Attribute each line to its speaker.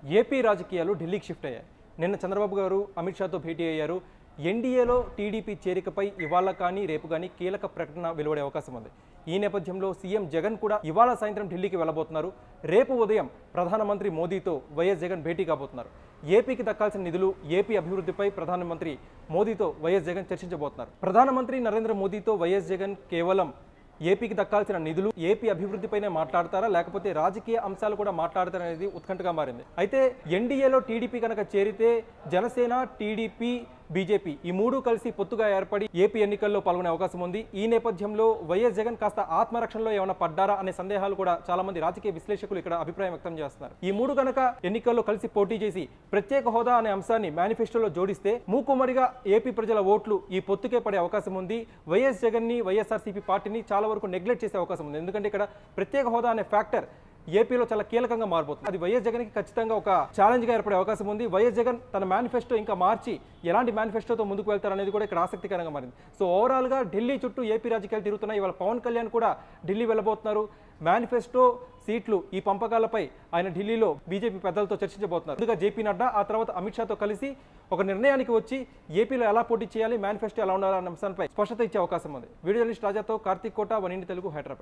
Speaker 1: AP రాజకీయాలు ఢిల్లీకి shift అయ్యాయి. నిన్న చంద్రబాబు గారు అమిత్ షాతో భేటీ అయ్యారు. ఎన్డీఏలో టీడీపీ చేరికపై ఇవాళ కానీ రేపు కానీ కీలక ప్రకటన వెలువడే అవకాశం ఉంది. ఈ నేపథ్యంలో సీఎం జగన్ కూడా ఇవాళ సాయంత్రం ఢిల్లీకి వెళ్ళబోతున్నారు. రేపు ఉదయం ప్రధానమంత్రి మోదీతో వైఎస్ జగన్ భేటీ కాబోతున్నారు. ఏపీకి దక్కాల్సిన నిధులు, ఏపీ అభివృద్ధిపై ప్రధానమంత్రి మోదీతో వైఎస్ జగన్ చర్చించబోతున్నారు. ప్రధానమంత్రి నరేంద్ర మోదీతో వైఎస్ జగన్ కేవలం ఏపీకి దక్కాల్సిన నిధులు, ఏపీ అభివృద్ధిపైనే మాట్లాడతారా, లేకపోతే రాజకీయ అంశాలు కూడా మాట్లాడతారనేది ఉత్కంఠగా మారింది. అయితే ఎన్డీఏలో టీడీపీ కనుక చేరితే జనసేన, టీడీపీ, బీజేపీ ఈ మూడు కలిసి పొత్తుగా ఏర్పడి ఏపీ ఎన్నికల్లో పాల్గొనే అవకాశం ఉంది. ఈ నేపథ్యంలో వైఎస్ జగన్ కాస్త ఆత్మరక్షణలో ఏమైనా పడ్డారా అనే సందేహాలు కూడా చాలా మంది రాజకీయ విశ్లేషకులు ఇక్కడ అభిప్రాయం వ్యక్తం చేస్తున్నారు. ఈ మూడు కనుక ఎన్నికల్లో కలిసి పోటీ చేసి ప్రత్యేక హోదా అనే అంశాన్ని మేనిఫెస్టోలో జోడిస్తే మూకుమ్మడిగా ఏపీ ప్రజల ఓట్లు ఈ పొత్తుకే పడే అవకాశం ఉంది. వైఎస్ జగన్ ని, వైఎస్ఆర్సీపీ పార్టీని చాలా వరకు నెగ్లెక్ట్ చేసే అవకాశం ఉంది. ఎందుకంటే ఇక్కడ ప్రత్యేక హోదా అనే ఫ్యాక్టర్ ఏపీలో చాలా కీలకంగా మారిపోతుంది. అది వైఎస్ జగన్కి ఖచ్చితంగా ఒక ఛాలెంజ్గా ఏర్పడే అవకాశం ఉంది. వైఎస్ జగన్ తన మేనిఫెస్టో ఇంకా మార్చి ఎలాంటి మేనిఫెస్టోతో ముందుకు వెళ్తారనేది కూడా ఇక్కడ ఆసక్తికరంగా మారింది. సో ఓవరాల్గా ఢిల్లీ చుట్టూ ఏపీ రాజకీయాలు తిరుగుతున్నాయి. ఇవాళ పవన్ కళ్యాణ్ కూడా ఢిల్లీ వెళ్ళబోతున్నారు. మేనిఫెస్టో, సీట్లు ఈ పంపకాలపై ఆయన ఢిల్లీలో బీజేపీ పెద్దలతో చర్చించబోతున్నారు. ముందుగా జేపీ నడ్డా, ఆ తర్వాత అమిత్ షాతో కలిసి ఒక నిర్ణయానికి వచ్చి ఏపీలో ఎలా పోటీ చేయాలి, మేనిఫెస్టో ఎలా ఉండాలన్న అంశంపై స్పష్టత ఇచ్చే అవకాశం ఉంది. వీడియో జర్నలిస్ట్ రాజాతో కార్తీక్ కోట, వన్ ఇండియా తెలుగు, హైదరాబాద్.